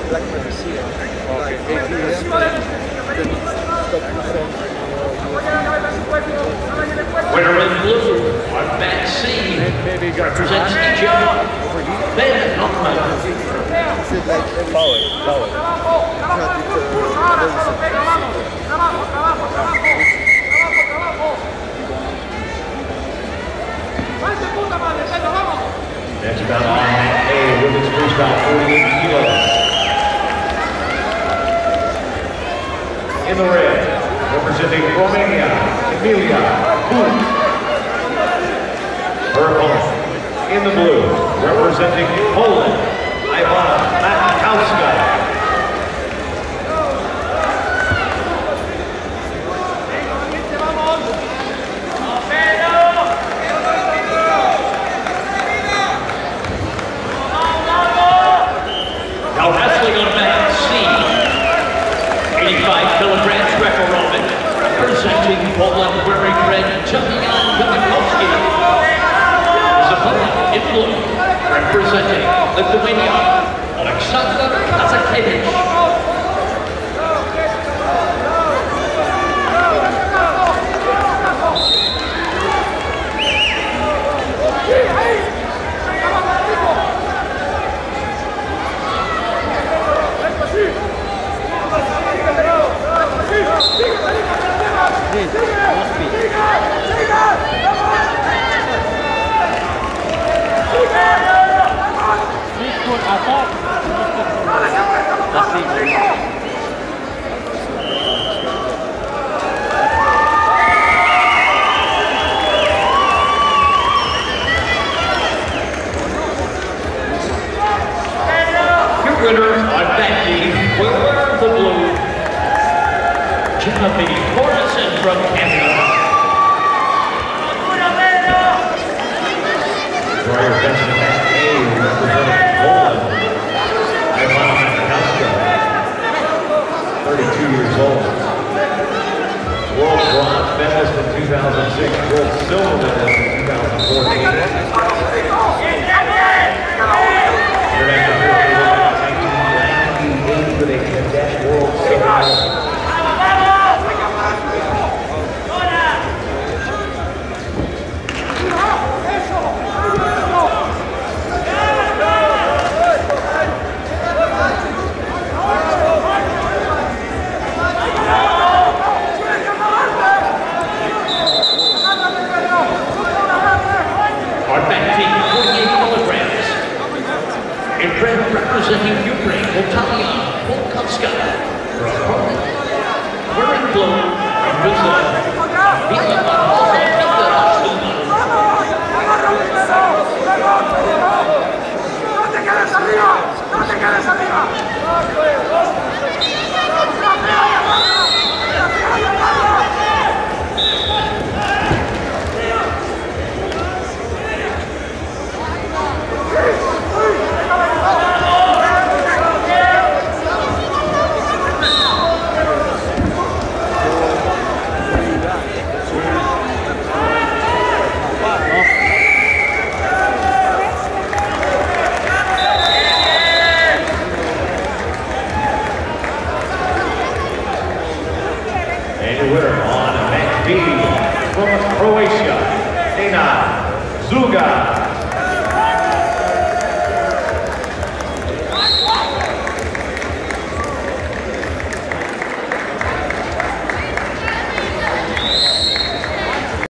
Winner in blue on back C represents ZUGAJ. Ben Hoffman. Next bout on A, women's freestyle 48 kilos. In the red, representing Romania, Emilia Boot. Her opponent. In the blue, representing Poland, Ivana Matkowska. Now wrestling on mat C, 85 kilograms Greco-Roman, representing Poland, wearing red, jumping on Matkowski. His opponent in blue, representing Lithuania, Alexander Kazakevich. Your winner on that team will wear the blue, Timothy Morrison from Canada. Prior best in that A, representing Poland, Ivana Matkowska, 32 years old. World bronze medalist in 2006, world silver medalist in 2014. International with a cadet world silver medalist. Representing Ukraine, Natalia Polkowska.